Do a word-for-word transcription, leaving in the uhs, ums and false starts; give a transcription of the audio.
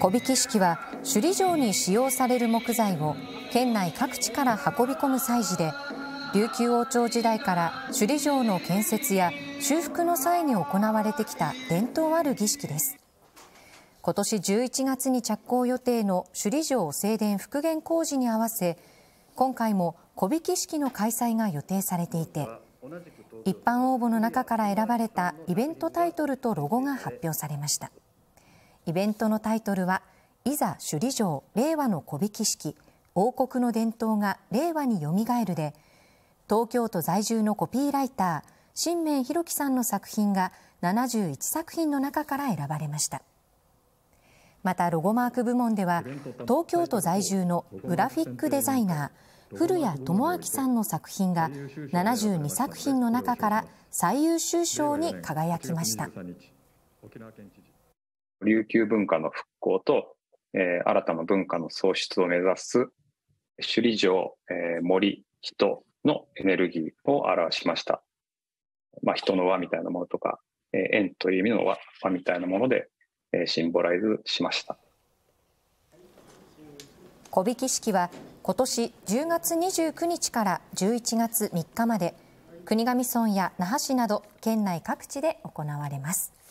木引式は首里城に使用される木材を県内各地から運び込む祭事で、琉球王朝時代から首里城の建設や修復の際に行われてきた伝統ある儀式です。今年じゅういちがつに着工予定の首里城正殿復元工事に合わせ、今回も木引式の開催が予定されていて、一般応募の中から選ばれたイベントタイトルとロゴが発表されました。イベントのタイトルは、いざ首里城令和の木引式、王国の伝統が令和によみがえるで、東京都在住のコピーライター、新明弘樹さんの作品がななじゅういちさく品の中から選ばれました。またロゴマーク部門では、東京都在住のグラフィックデザイナー、古谷智明さんの作品がななじゅうにさく品の中から最優秀賞に輝きました。 琉球文化の復興と、えー、新たな文化の創出を目指す首里城、えー、森、人のエネルギーを表しました。まあ、人の輪みたいなものとか、えー、円という意味の輪、輪みたいなもので、えー、シンボライズしました。 木引式は今年じゅうがつにじゅうくにちからじゅういちがつみっかまで、国頭村や那覇市など県内各地で行われます。